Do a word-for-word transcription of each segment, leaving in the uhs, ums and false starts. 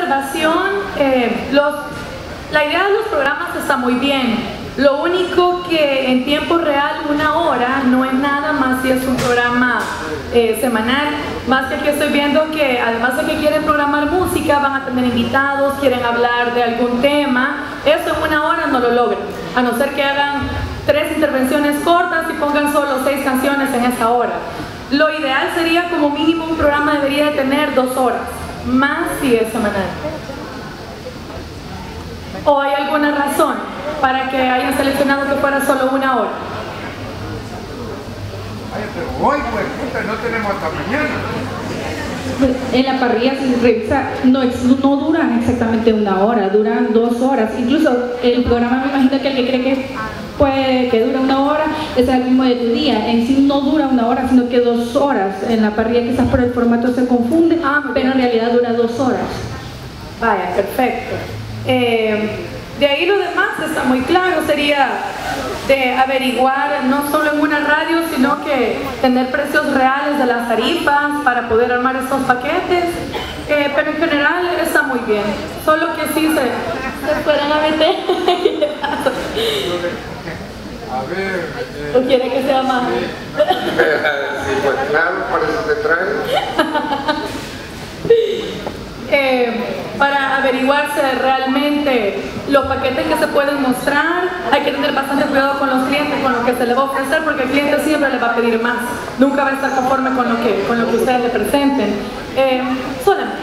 observación, eh, los, la idea de los programas está muy bien. Lo único que en tiempo real una hora no es nada más si es un programa eh, semanal. Más que aquí estoy viendo que además de que quieren programar música, van a tener invitados, quieren hablar de algún tema. Eso en una hora no lo logran, a no ser que hagan tres intervenciones cortas y pongan solo seis canciones en esa hora. Lo ideal sería, como mínimo, un programa debería de tener dos horas, más si es semanal. ¿O hay alguna razón para que hayan seleccionado que fuera solo una hora? Ay, pero hoy, pues, puta, no tenemos hasta mañana. Pues, en la parrilla, si se revisa, no, no duran exactamente una hora, duran dos horas. Incluso el programa, me imagino que el que cree que puede que dura una hora es el mismo de tu día. En sí no dura una hora, sino que dos horas. En la parrilla quizás por el formato se confunde, ah, pero en realidad dura dos horas. Vaya, perfecto. Eh, de ahí lo demás está muy claro, sería de averiguar no solo en una radio, sino que tener precios reales de las tarifas para poder armar estos paquetes, eh, pero en general está muy bien, solo que sí se, se fueran a meter. A ver... Eh, ¿O quiere que sea más? Sí, pues claro, por eso te trae. Eh, para averiguarse realmente los paquetes que se pueden mostrar, hay que tener bastante cuidado con los clientes, con lo que se les va a ofrecer, porque el cliente siempre les va a pedir más, nunca va a estar conforme con lo que, con lo que ustedes le presenten. Eh, solamente.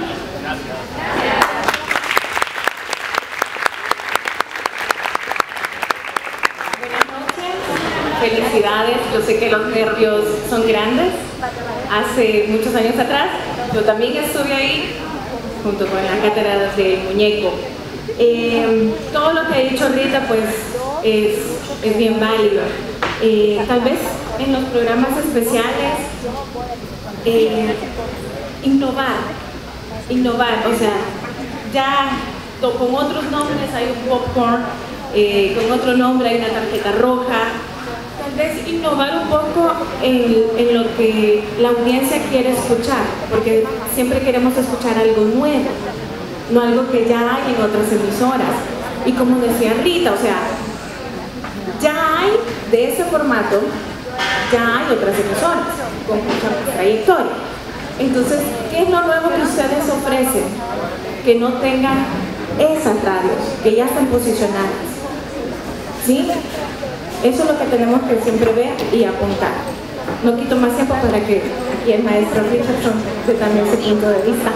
Buenas noches, felicidades, yo sé que los nervios son grandes. Hace muchos años atrás yo también estuve ahí junto con la cátedra de Muñeco. Eh, todo lo que ha dicho Rita pues es, es bien válido. Eh, tal vez en los programas especiales eh, innovar, innovar, o sea, ya con otros nombres hay un popcorn, eh, con otro nombre hay una tarjeta roja. Tal vez innovar un poco en, en lo que la audiencia quiere escuchar, porque siempre queremos escuchar algo nuevo, no algo que ya hay en otras emisoras. Y como decía Rita, o sea, ya hay de ese formato, ya hay otras emisoras con mucha trayectoria. Entonces, ¿qué es lo nuevo que ustedes ofrecen que no tengan esas radios, que ya están posicionadas? ¿Sí? Eso es lo que tenemos que siempre ver y apuntar. No quito más tiempo para que aquí el maestro Richardson dé también su punto de vista.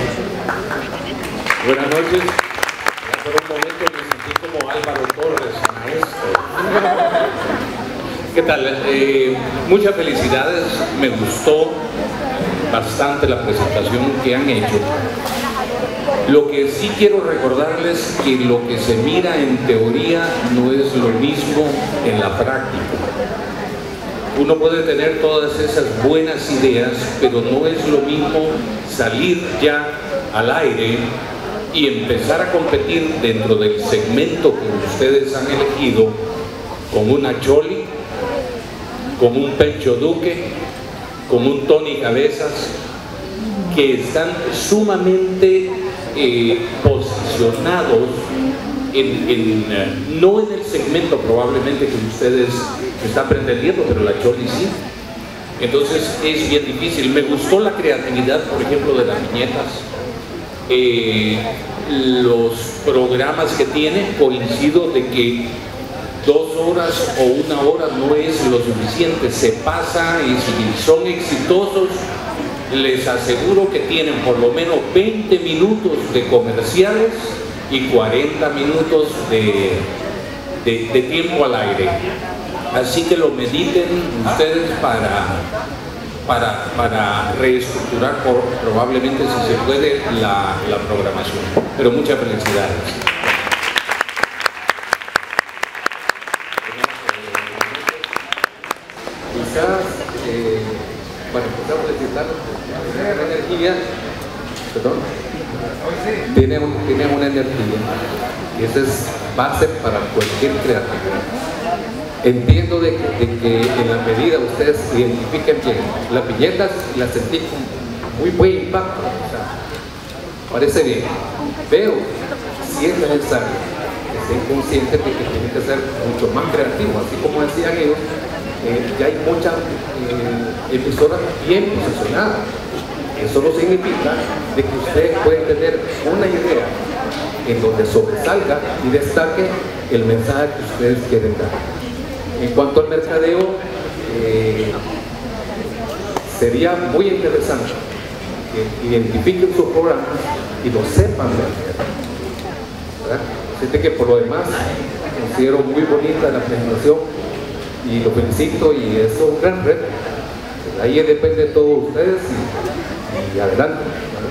Buenas noches. Por un momento me sentí como Álvaro Torres, maestro. ¿Qué tal? Eh, muchas felicidades. Me gustó bastante la presentación que han hecho. Lo que sí quiero recordarles que lo que se mira en teoría no es lo mismo en la práctica. Uno puede tener todas esas buenas ideas, pero no es lo mismo salir ya al aire y empezar a competir dentro del segmento que ustedes han elegido con una Choli, con un Pencho Duque, con un Tony Cabezas, que están sumamente eh, posicionados en, en, uh, no en el segmento probablemente que ustedes están pretendiendo, pero la Choli sí. Entonces es bien difícil. Me gustó la creatividad, por ejemplo, de las viñetas. Eh, los programas que tienen, coincido de que dos horas o una hora no es lo suficiente, se pasa, y si son exitosos les aseguro que tienen por lo menos veinte minutos de comerciales y cuarenta minutos de, de, de tiempo al aire. Así que lo mediten ustedes para, para, para reestructurar por, probablemente, si se puede, la, la programación. Pero muchas felicidades. Quizás, eh, para empezar a felicitar, la energía, perdón, tiene, un, tiene una energía y esa es base para cualquier creatividad. Entiendo de que, de que en la medida ustedes identifiquen bien las viñetas, las sentí con muy buen impacto. O sea, parece bien. Veo si es necesario que estén conscientes de que tienen que ser mucho más creativos, así como decían ellos, eh, ya hay muchas eh, emisoras bien posicionadas. Eso no significa de que ustedes pueden tener una idea en donde sobresalga y destaque el mensaje que ustedes quieren dar. En cuanto al mercadeo, eh, sería muy interesante que identifiquen sus programas y lo sepan vender, ¿verdad? Así que por lo demás considero muy bonita la presentación y lo felicito, y eso es un gran reto. Ahí depende de todos ustedes y, y adelante.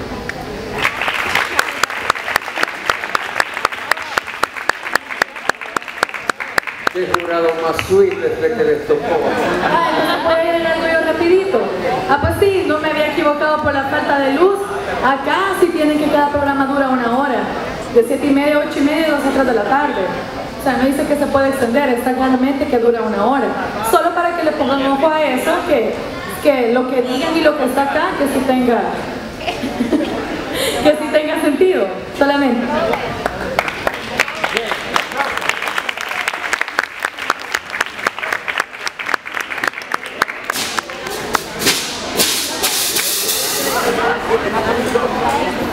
Qué jurado más sweet desde que les tocó. Ay, no se puede ir algo yo rapidito. Ah, pues sí, no me había equivocado por la falta de luz. Acá sí tienen que cada programa dura una hora. De siete y media, ocho y media, dos a tres de la tarde. O sea, no dice que se puede extender, está claramente que dura una hora. Solo para que le pongan ojo a eso, que, que lo que digan y lo que está acá, que sí tenga, que sí tenga sentido, solamente. Gracias.